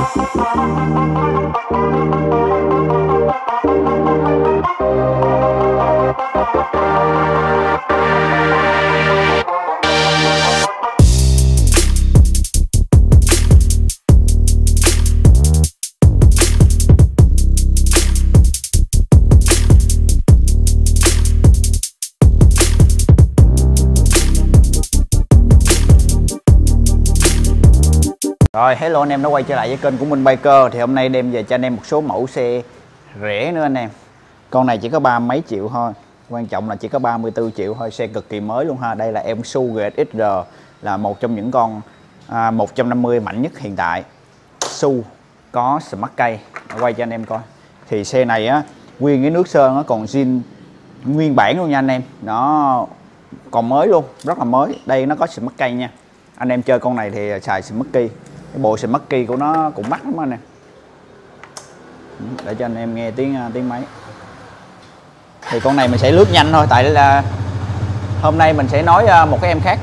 Rồi, hello anh em đã quay trở lại với kênh của Minh Biker. Thì hôm nay đem về cho anh em một số mẫu xe rẻ nữa anh em. Con này chỉ có 30 mấy triệu thôi. Quan trọng là chỉ có 34 triệu thôi, xe cực kỳ mới luôn ha. Đây là Evensu GSX-R, là một trong những con 150 mạnh nhất hiện tại. Su có smart cây. Quay cho anh em coi. Thì xe này á, nguyên cái nước sơn nó còn zin nguyên bản luôn nha anh em. Nó còn mới luôn, rất là mới. Đây nó có smart cây nha. Anh em chơi con này thì xài smart key. Cái bộ smart key của nó cũng mắc lắm anh em. Để cho anh em nghe tiếng máy. Thì con này mình sẽ lướt nhanh thôi, tại là hôm nay mình sẽ nói một cái em khác.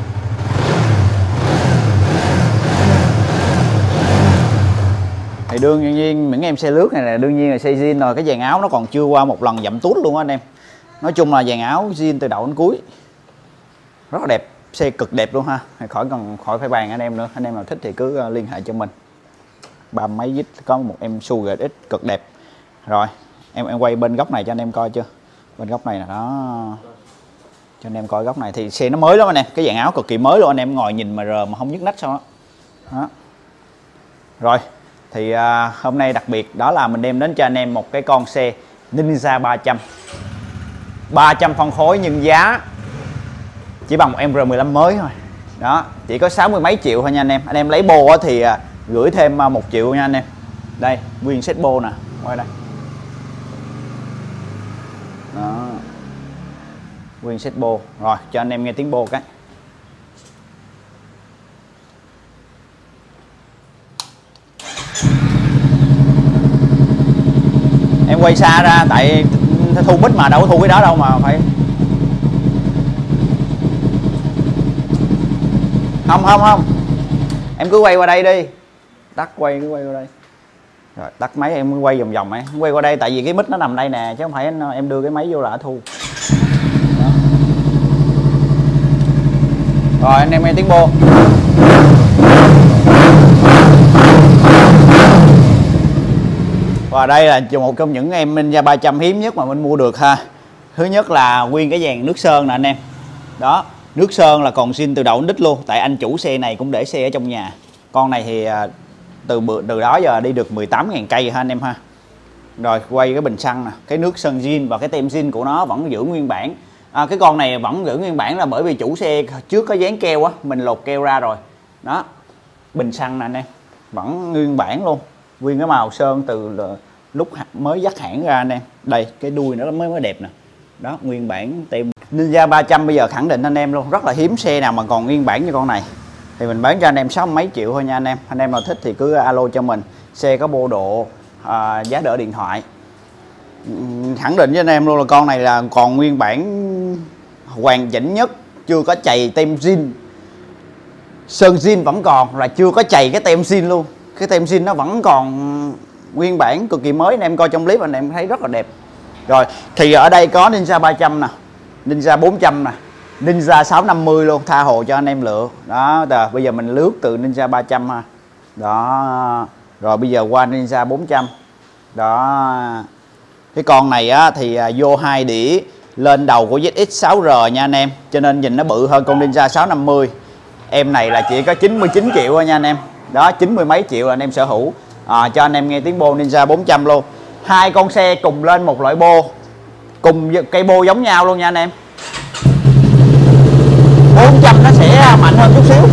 Thì đương nhiên những em xe lướt này là đương nhiên là xe zin rồi. Cái dàn áo nó còn chưa qua một lần dặm tuốt luôn á anh em. Nói chung là dàn áo zin từ đầu đến cuối, rất là đẹp. Xe cực đẹp luôn ha, khỏi phải bàn anh em nữa. Anh em nào thích thì cứ liên hệ cho mình. 30 mấy lít có một em Su GSX cực đẹp. Rồi em quay bên góc này cho anh em coi chưa. Bên góc này là đó, cho anh em coi góc này. Thì xe nó mới lắm anh em, cái dàn áo cực kỳ mới luôn. Anh em ngồi nhìn mà mà không nhức nách sao đó. Rồi thì hôm nay đặc biệt đó là mình đem đến cho anh em một cái con xe Ninja 300 phân khối, nhưng giá chỉ bằng một em R15 mới thôi. Đó, chỉ có 60 mấy triệu thôi nha anh em. Anh em lấy bô thì gửi thêm 1 triệu nha anh em. Đây, nguyên set bô nè, quay đây. Đó. Nguyên set bô. Rồi, cho anh em nghe tiếng bô cái. Em quay xa ra tại thu bích mà đâu có thu cái đó đâu mà phải. Không, em cứ quay qua đây đi. Tắt quay, cứ quay qua đây. Rồi tắt máy em cứ quay vòng vòng ấy. Quay qua đây tại vì cái mic nó nằm đây nè, chứ không phải em đưa cái máy vô là thu. Đó. Rồi anh em nghe tiếng bô. Và đây là một trong những em Ninja 300 hiếm nhất mà mình mua được ha. Thứ nhất là nguyên cái dàn nước sơn nè anh em. Đó, nước sơn là còn zin từ đầu đến đít luôn. Tại anh chủ xe này cũng để xe ở trong nhà. Con này thì từ đó giờ đi được 18.000 cây ha anh em ha. Rồi quay cái bình xăng nè, cái nước sơn zin và cái tem zin của nó vẫn giữ nguyên bản. Cái con này vẫn giữ nguyên bản là bởi vì chủ xe trước có dán keo á, mình lột keo ra rồi. Đó, bình xăng nè anh em, vẫn nguyên bản luôn. Nguyên cái màu sơn từ lúc mới dắt hãng ra anh em. Đây, cái đuôi nó mới đẹp nè. Đó, nguyên bản tem. Ninja 300 bây giờ khẳng định anh em luôn, rất là hiếm xe nào mà còn nguyên bản như con này. Thì mình bán cho anh em 60 mấy triệu thôi nha anh em. Anh em nào thích thì cứ alo cho mình. Xe có bô độ, giá đỡ điện thoại. Khẳng định với anh em luôn là con này là còn nguyên bản hoàn chỉnh nhất, chưa có chày tem zin. Sơn zin vẫn còn, là chưa có chày cái tem zin luôn. Cái tem zin nó vẫn còn nguyên bản cực kỳ mới. Anh em coi trong clip anh em thấy rất là đẹp. Rồi thì ở đây có Ninja 300 nè, Ninja 400 nè, Ninja 650 luôn, tha hồ cho anh em lựa. Đó, bây giờ mình lướt từ Ninja 300 ha. Đó. Rồi bây giờ qua Ninja 400. Đó. Cái con này á thì vô 2 đĩa lên đầu của ZX6R nha anh em. Cho nên nhìn nó bự hơn con Ninja 650. Em này là chỉ có 99 triệu thôi nha anh em. Đó, 90 mấy triệu là anh em sở hữu. Cho anh em nghe tiếng bô Ninja 400 luôn. Hai con xe cùng lên một loại bô, cùng cây bô giống nhau luôn nha anh em. 400 nó sẽ mạnh hơn chút xíu.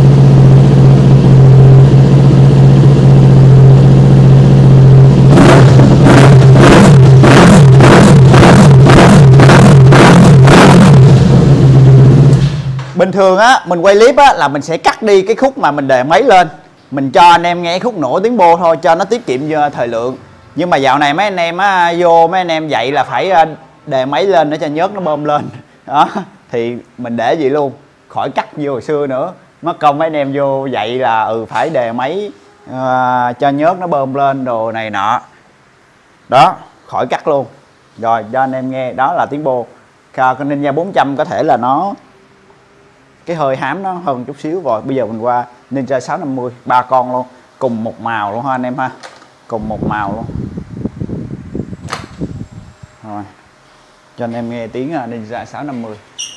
Bình thường á, mình quay clip á là mình sẽ cắt đi cái khúc mà mình đề máy lên, mình cho anh em nghe khúc nổ tiếng bô thôi cho nó tiết kiệm thời lượng. Nhưng mà dạo này mấy anh em á, vô mấy anh em dạy là phải đề máy lên để cho nhớt nó bơm lên. Đó, thì mình để vậy luôn, khỏi cắt như hồi xưa nữa. Mất công mấy anh em vô dạy là phải đề máy cho nhớt nó bơm lên đồ này nọ đó, khỏi cắt luôn. Rồi cho anh em nghe, đó là tiếng bô. Con Ninja 400 có thể là nó cái hơi hám nó hơn chút xíu. Rồi bây giờ mình qua Ninja 650, 3 con luôn, cùng một màu luôn ha anh em ha, cùng một màu luôn. Rồi cho anh em nghe tiếng Ninja 650.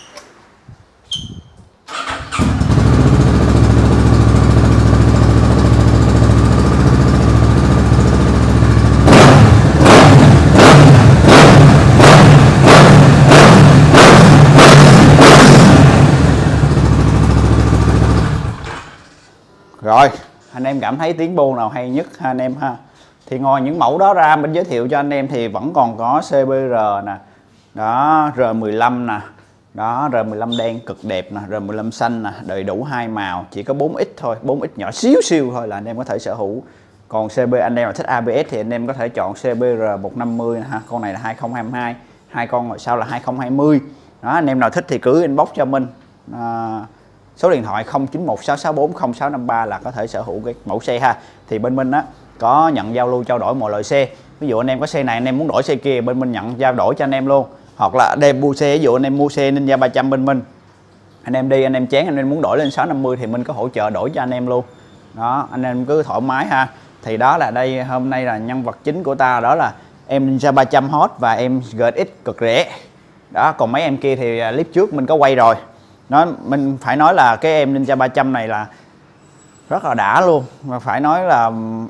Rồi anh em cảm thấy tiếng bô nào hay nhất ha anh em ha. Thì ngoài những mẫu đó ra mình giới thiệu cho anh em thì vẫn còn có CBR nè, đó, R15 nè, đó, R15 đen cực đẹp nè, R15 xanh nè, đầy đủ hai màu, chỉ có 4X thôi, 4X nhỏ xíu xíu thôi là anh em có thể sở hữu. Còn anh em là thích ABS thì anh em có thể chọn CBR 150 ha, con này là 2022, hai con sau là 2020. Đó, anh em nào thích thì cứ inbox cho mình. Số điện thoại 0916640653 là có thể sở hữu cái mẫu xe ha. Thì bên mình á có nhận giao lưu trao đổi mọi loại xe. Ví dụ anh em có xe này anh em muốn đổi xe kia, bên mình nhận trao đổi cho anh em luôn. Hoặc là đem mua xe, ví dụ anh em mua xe Ninja 300 bên mình, anh em đi anh em chán anh em muốn đổi lên 650 thì mình có hỗ trợ đổi cho anh em luôn. Đó, anh em cứ thoải mái ha. Thì đó là đây, hôm nay là nhân vật chính của ta, đó là em Ninja 300 hot và em GX cực rẻ. Đó, còn mấy em kia thì clip trước mình có quay rồi. Nó mình phải nói là cái em Ninja 300 này là rất là đã luôn, và phải nói là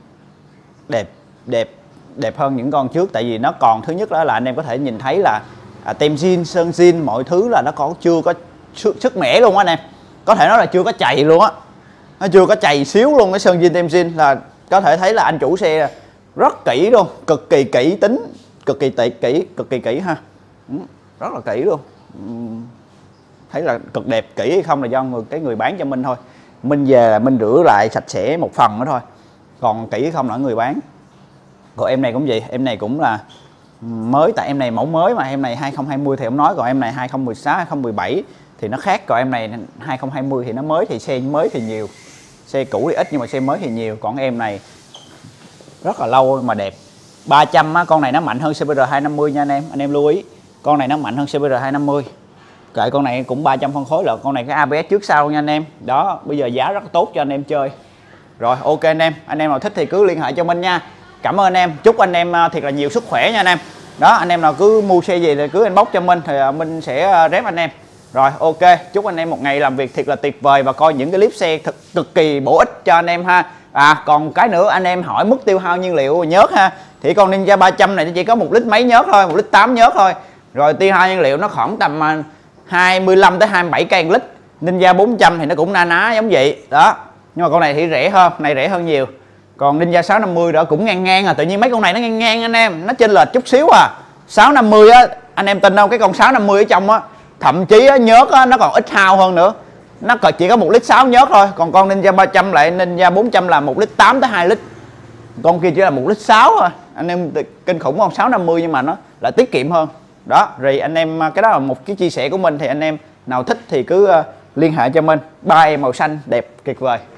đẹp hơn những con trước. Tại vì nó còn, thứ nhất đó là anh em có thể nhìn thấy là tem zin, sơn zin, mọi thứ là nó còn chưa có sức mẻ luôn á anh em. Có thể nói là chưa có chày luôn á, nó chưa có chày xíu luôn. Cái sơn zin, tem zin là có thể thấy là anh chủ xe rất kỹ luôn, cực kỳ kỹ tính, cực kỳ kỹ ha, rất là kỹ luôn. Thấy là cực đẹp. Kỹ hay không là do người bán cho mình thôi, mình về là mình rửa lại sạch sẽ một phần nữa thôi, còn kỹ hay không là người bán. Còn em này cũng vậy, em này cũng là mới, tại em này mẫu mới mà, em này 2020 thì không nói, còn em này 2016 2017 thì nó khác. Còn em này 2020 thì nó mới, thì xe mới thì nhiều, xe cũ thì ít nhưng mà xe mới thì nhiều. Còn em này rất là lâu mà đẹp. 300 á, con này nó mạnh hơn CBR 250 nha anh em lưu ý, con này nó mạnh hơn CBR 250. Kệ, con này cũng 300 phân khối, là con này cái ABS trước sau nha anh em. Đó, bây giờ giá rất tốt cho anh em chơi. Rồi ok anh em nào thích thì cứ liên hệ cho mình nha. Cảm ơn anh em, chúc anh em thiệt là nhiều sức khỏe nha anh em. Đó, anh em nào cứ mua xe gì thì cứ inbox cho mình thì mình sẽ rep anh em. Rồi ok, chúc anh em một ngày làm việc thiệt là tuyệt vời và coi những cái clip xe cực kỳ bổ ích cho anh em ha. Còn cái nữa, anh em hỏi mức tiêu hao nhiên liệu nhớt ha, thì con Ninja 300 này nó chỉ có 1 lít mấy nhớt thôi, 1 lít 8 nhớt thôi. Rồi tiêu hao nhiên liệu nó khoảng tầm 25 tới 27 cây lít. Ninja 400 thì nó cũng na ná giống vậy đó, nhưng mà con này thì rẻ hơn, này rẻ hơn nhiều. Còn Ninja 650 đó cũng ngang tự nhiên mấy con này nó ngang anh em, nó chênh lệch chút xíu 650 á, anh em tin không, cái con 650 ở trong á, thậm chí á, nhớt á, nó còn ít hao hơn nữa, nó chỉ có 1 lít 6 nhớt thôi. Còn con Ninja 300 lại Ninja 400 là 1 lít 8 tới 2 lít, con kia chỉ là 1 lít 6 thôi. Anh em kinh khủng không? 650 nhưng mà nó lại tiết kiệm hơn. Đó, rồi anh em, cái đó là một cái chia sẻ của mình, thì anh em nào thích thì cứ liên hệ cho mình. Ba em màu xanh đẹp tuyệt vời.